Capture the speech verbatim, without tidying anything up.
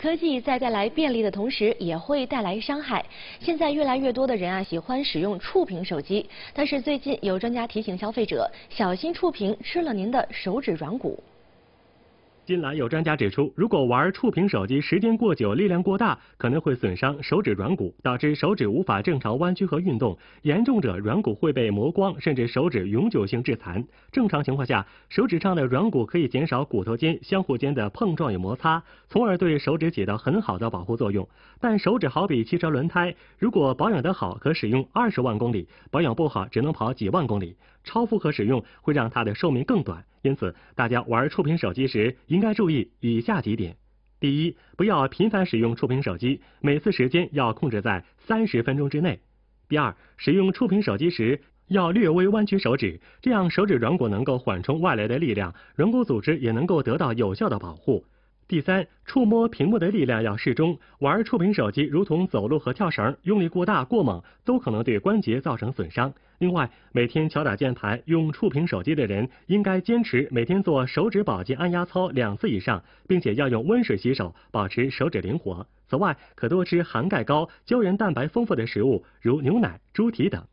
科技在带来便利的同时，也会带来伤害。现在越来越多的人啊喜欢使用触屏手机，但是最近有专家提醒消费者，小心触屏吃了您的手指软骨。 近来有专家指出，如果玩触屏手机时间过久、力量过大，可能会损伤手指软骨，导致手指无法正常弯曲和运动，严重者软骨会被磨光，甚至手指永久性致残。正常情况下，手指上的软骨可以减少骨头间相互间的碰撞与摩擦，从而对手指起到很好的保护作用。但手指好比汽车轮胎，如果保养得好，可使用二十万公里；保养不好，只能跑几万公里。超负荷使用会让它的寿命更短。 因此，大家玩触屏手机时应该注意以下几点：第一，不要频繁使用触屏手机，每次时间要控制在三十分钟之内；第二，使用触屏手机时要略微弯曲手指，这样手指软骨能够缓冲外来的力量，软骨组织也能够得到有效的保护。 第三，触摸屏幕的力量要适中，玩触屏手机如同走路和跳绳，用力过大过猛都可能对关节造成损伤。另外，每天敲打键盘、用触屏手机的人，应该坚持每天做手指保健按压操两次以上，并且要用温水洗手，保持手指灵活。此外，可多吃含钙高、胶原蛋白丰富的食物，如牛奶、猪蹄等。